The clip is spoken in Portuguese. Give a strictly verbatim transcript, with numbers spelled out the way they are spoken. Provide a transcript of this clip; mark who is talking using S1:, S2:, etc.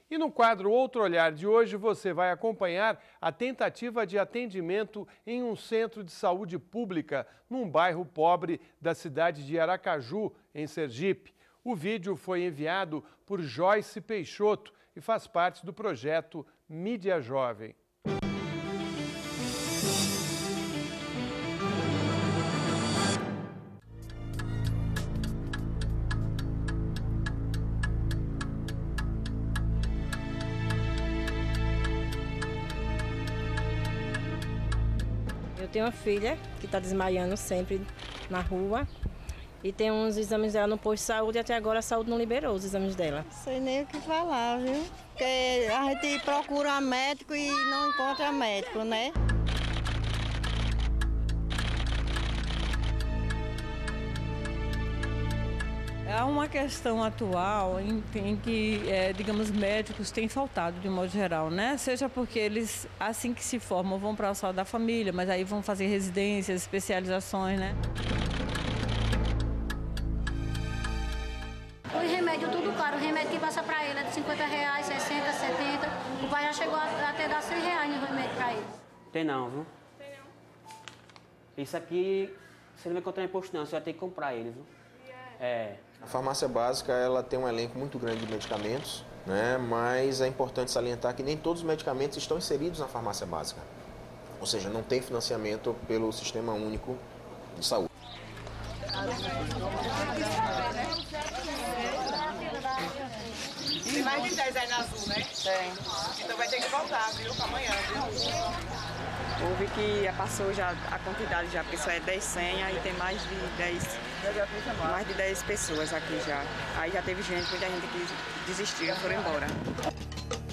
S1: E no quadro Outro Olhar de hoje, você vai acompanhar a tentativa de atendimento em um centro de saúde pública, num bairro pobre da cidade de Aracaju, em Sergipe. O vídeo foi enviado por Joyce Peixoto e faz parte do projeto Mídia Jovem.
S2: Eu tenho uma filha que está desmaiando sempre na rua e tem uns exames dela no posto de saúde e até agora a saúde não liberou os exames dela.
S3: Não sei nem o que falar, viu? Porque a gente procura médico e não encontra médico, né?
S4: Há uma questão atual em, em que, é, digamos, médicos têm faltado de um modo geral, né? Seja porque eles, assim que se formam, vão para a saúde da família, mas aí vão fazer residências, especializações, né?
S5: Os remédios tudo caro, o remédio que passa para ele é de cinquenta reais, sessenta, setenta. O pai já chegou a até dar cem reais no remédio para ele.
S6: Tem não, viu? Tem não. Isso aqui, você não vai encontrar em posto não, você vai ter que comprar ele, viu? É.
S7: A farmácia básica ela tem um elenco muito grande de medicamentos, né? Mas é importante salientar que nem todos os medicamentos estão inseridos na farmácia básica. Ou seja, não tem financiamento pelo Sistema Único de Saúde.
S8: Tem mais de dez aí na Azul, né? Tem. Então vai ter que voltar, viu? Pra amanhã, viu?
S9: Houve que já passou já a quantidade já, porque só é dez senhas e tem mais de dez, mais de dez pessoas aqui já. Aí já teve gente, muita gente que desistiu e foram embora.